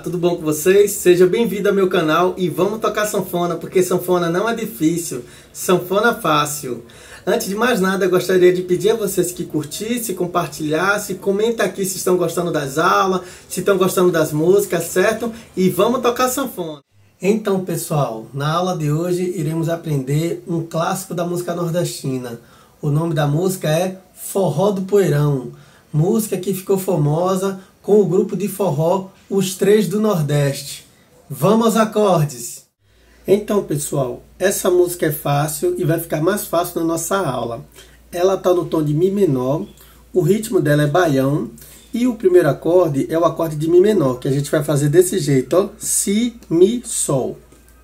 tudo bom com vocês? Seja bem-vindo ao meu canal e vamos tocar sanfona, porque sanfona não é difícil, sanfona fácil. Antes de mais nada, eu gostaria de pedir a vocês que curtissem, compartilhassem, comentem aqui se estão gostando das aulas, se estão gostando das músicas, certo? E vamos tocar sanfona. Então, pessoal, na aula de hoje iremos aprender um clássico da música nordestina. O nome da música é Forró do Poeirão, música que ficou famosa com o grupo de forró Os Três do Nordeste. Vamos aos acordes! Então, pessoal, essa música é fácil e vai ficar mais fácil na nossa aula. Ela está no tom de Mi menor, o ritmo dela é baião e o primeiro acorde é o acorde de Mi menor, que a gente vai fazer desse jeito, ó, Si, Mi, Sol.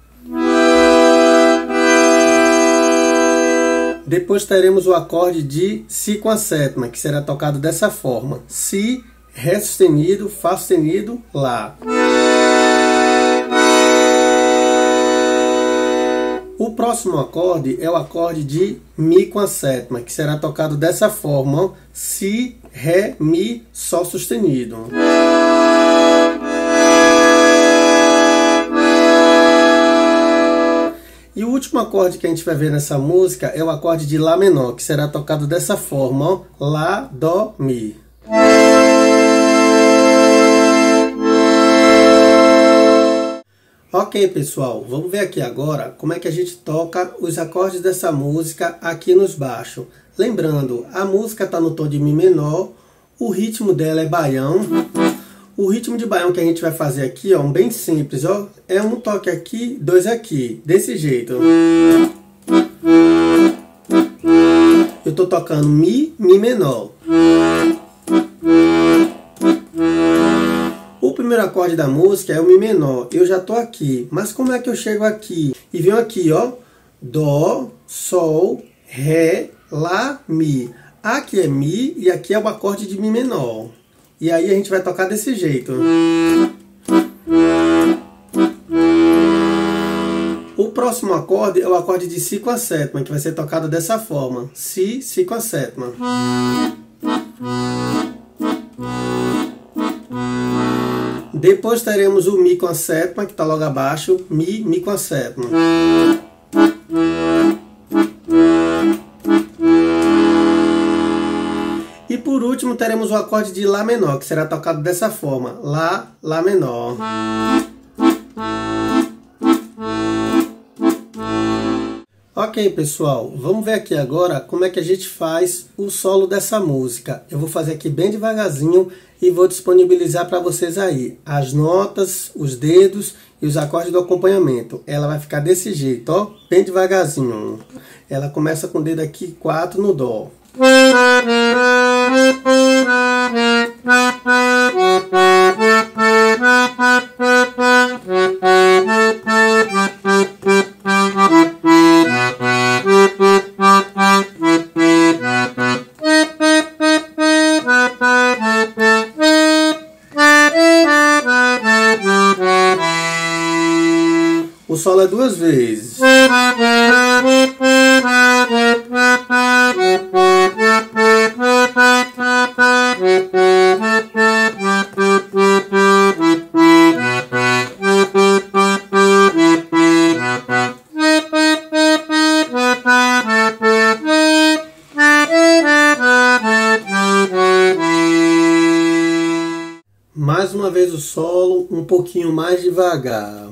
Depois teremos o acorde de Si com a sétima, que será tocado dessa forma, Si, Ré sustenido, Fá sustenido, Lá. O próximo acorde é o acorde de Mi com a sétima, que será tocado dessa forma, ó, Si, Ré, Mi, Sol sustenido. E o último acorde que a gente vai ver nessa música é o acorde de Lá menor, que será tocado dessa forma, ó, Lá, Dó, Mi. Ok, pessoal, vamos ver aqui agora como é que a gente toca os acordes dessa música aqui nos baixos. Lembrando, a música está no tom de Mi menor, o ritmo dela é baião. O ritmo de baião que a gente vai fazer aqui, ó, bem simples, ó, é um toque aqui, dois aqui, desse jeito. Eu estou tocando Mi, Mi menor. O primeiro acorde da música é o Mi menor, eu já estou aqui, mas como é que eu chego aqui? E venho aqui, ó, Dó, Sol, Ré, Lá, Mi. Aqui é Mi e aqui é o acorde de Mi menor. E aí a gente vai tocar desse jeito. O próximo acorde é o acorde de Si com a sétima, que vai ser tocado dessa forma. Si, Si com a sétima. Depois teremos o Mi com a sétima, que está logo abaixo. Mi, Mi com a sétima. E por último teremos o acorde de Lá menor, que será tocado dessa forma. Lá, Lá menor. Ok, pessoal, vamos ver aqui agora como é que a gente faz o solo dessa música. Eu vou fazer aqui bem devagarzinho e vou disponibilizar para vocês aí as notas, os dedos e os acordes do acompanhamento. Ela vai ficar desse jeito, ó, bem devagarzinho. Ela começa com o dedo aqui 4 no Dó. O solo é duas vezes. Mais uma vez o solo, um pouquinho mais devagar.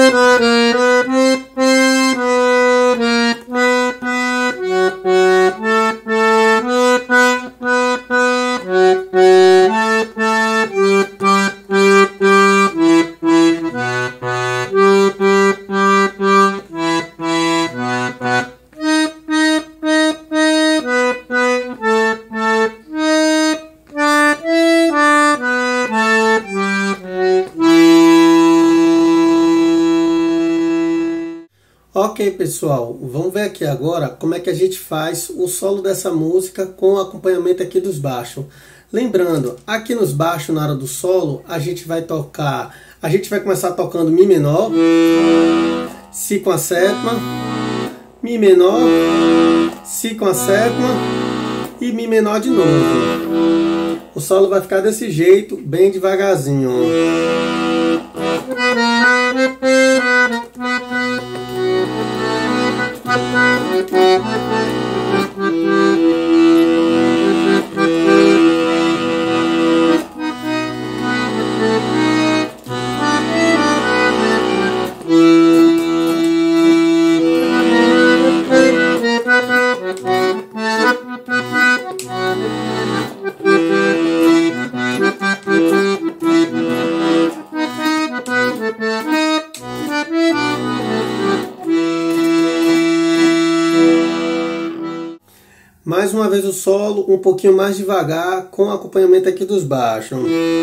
Ok, pessoal, vamos ver aqui agora como é que a gente faz o solo dessa música com o acompanhamento aqui dos baixos. Lembrando, aqui nos baixos, na hora do solo, a gente vai começar tocando Mi menor, Si com a sétima, Mi menor, Si com a sétima e Mi menor de novo. O solo vai ficar desse jeito, bem devagarzinho. Mais uma vez o solo, um pouquinho mais devagar, com acompanhamento aqui dos baixos.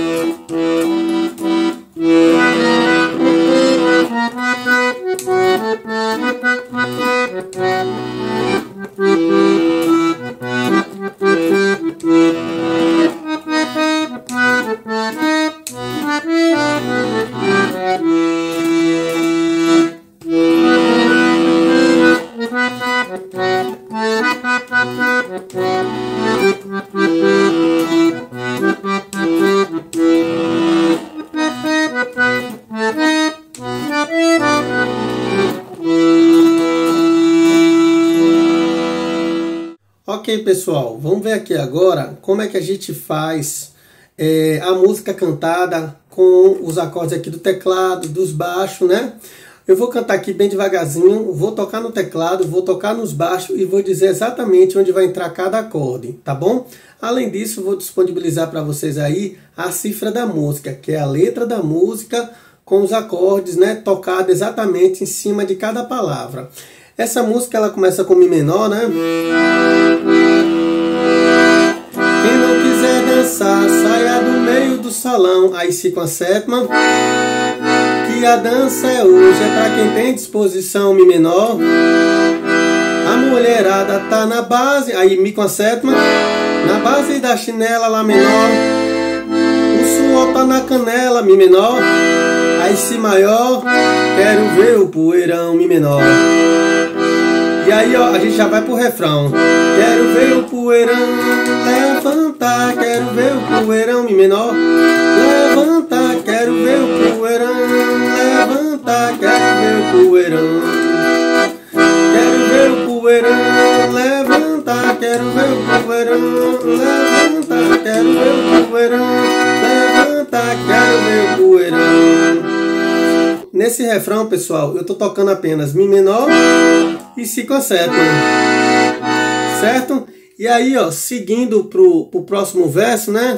Ok, pessoal, vamos ver aqui agora como é que a gente faz a música cantada com os acordes aqui do teclado, dos baixos, né? Eu vou cantar aqui bem devagarzinho, vou tocar no teclado, vou tocar nos baixos e vou dizer exatamente onde vai entrar cada acorde, tá bom? Além disso, vou disponibilizar para vocês aí a cifra da música, que é a letra da música com os acordes, né, tocado exatamente em cima de cada palavra. Essa música ela começa com Mi menor, né? Quem não quiser dançar, saia do meio do salão. Aí Si com a sétima. Que a dança é hoje, é pra quem tem disposição, Mi menor. A mulherada tá na base, aí Mi com a sétima. Na base da chinela, Lá menor. O suor tá na canela, Mi menor. Aí Si maior. Quero ver o poeirão, Mi menor. E aí, ó, a gente já vai pro refrão. Quero ver o poeirão levantar, quero ver o poeirão, Mi menor. Levantar, quero ver o poeirão levantar, quero ver o poeirão. Quero ver o poeirão levantar, quero ver o poeirão levantar, quero ver o poeirão levantar, quero ver o poeirão. Nesse refrão, pessoal, eu tô tocando apenas Mi menor e Si com a sétima, certo? E aí, ó, seguindo pro próximo verso, né?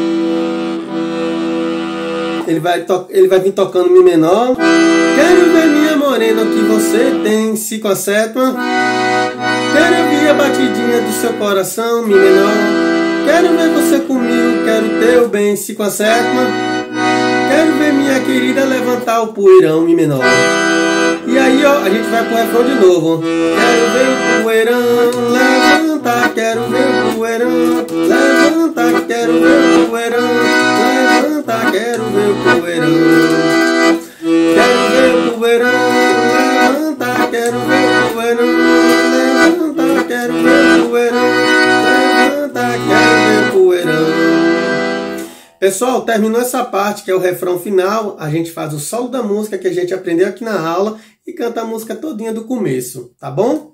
Ele vai vir tocando Mi menor. Quero ver minha morena, o que você tem, Si com a sétima. Quero ouvir a batidinha do seu coração, Mi menor. Quero ver você comigo, quero teu bem, Si com a sétima. Quero ver minha querida levantar o poeirão, Mi menor. E aí, ó, a gente vai pro refrão de novo. Quero ver o poeirão levantar, quero ver o poeirão levantar, quero ver o poeirão levantar, quero ver o poeirão. Quero ver o poeirão levantar, quero ver o poeirão levantar, quero ver o poeirão levantar, quero ver o poeirão. Pessoal, terminou essa parte que é o refrão final, a gente faz o solo da música que a gente aprendeu aqui na aula e canta a música todinha do começo, tá bom?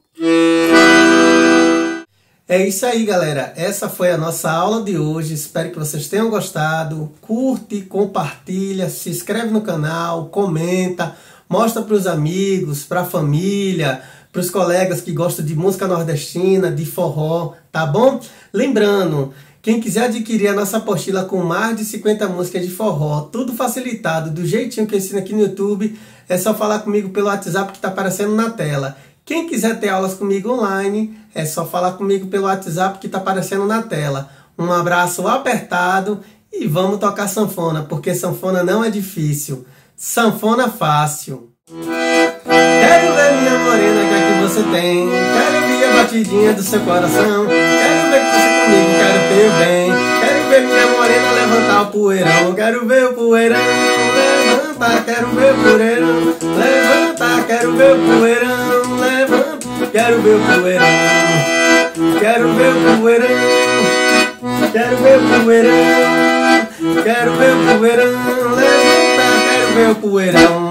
É isso aí, galera. Essa foi a nossa aula de hoje. Espero que vocês tenham gostado. Curte, compartilha, se inscreve no canal, comenta, mostra para os amigos, para a família, para os colegas que gostam de música nordestina, de forró, tá bom? Lembrando, quem quiser adquirir a nossa apostila com mais de 50 músicas de forró, tudo facilitado, do jeitinho que eu ensino aqui no YouTube, é só falar comigo pelo WhatsApp que está aparecendo na tela. Quem quiser ter aulas comigo online, é só falar comigo pelo WhatsApp que está aparecendo na tela. Um abraço apertado e vamos tocar sanfona, porque sanfona não é difícil. Sanfona fácil. Quero ver minha morena, que é que você tem. Quero ver a batidinha do seu coração. Quero ver que você comigo, quero teu bem. Quero ver minha morena levantar o poeirão. Quero ver o poeirão levantar. Quero ver o poeirão levantar. Quero ver o poeirão levantar. Quero ver o poeirão. Quero ver o poeirão. Quero ver o poeirão. Quero ver o poeirão levantar. Quero ver o poeirão.